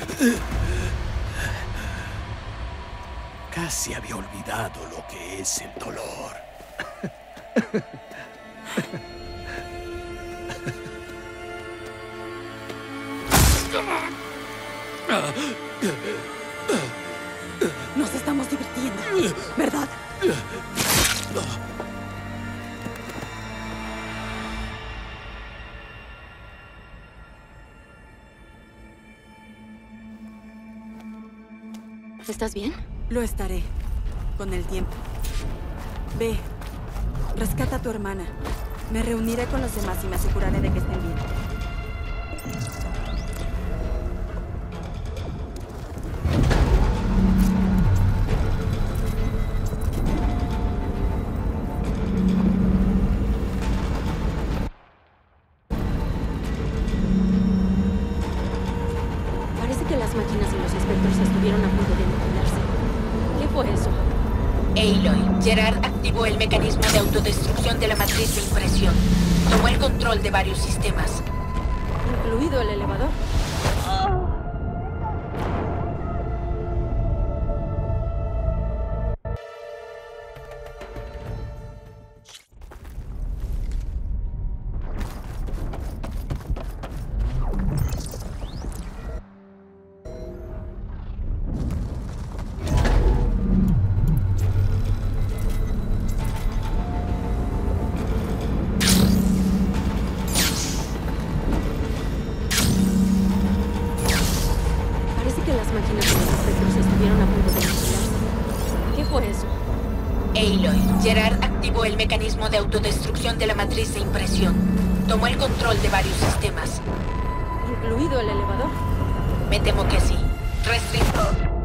Casi había olvidado lo que es el dolor. Nos estamos divirtiendo, ¿verdad? ¿Estás bien? Lo estaré. Con el tiempo. Ve. Rescata a tu hermana. Me reuniré con los demás y me aseguraré de que estén bien. Parece que las máquinas y los espectros estuvieron a punto de aniquilarse. ¿Qué fue eso? Aloy, Gerard activó el mecanismo de autodestrucción de la matriz de impresión. Tomó el control de varios sistemas. ¿Incluido el elevador? Parece que las máquinas y los espectros estuvieron a punto de aniquilarse. ¿Qué fue eso? Aloy, Gerard activó el mecanismo de autodestrucción de la matriz de impresión. Tomó el control de varios sistemas. ¿Incluido el elevador? Me temo que sí. Restringido.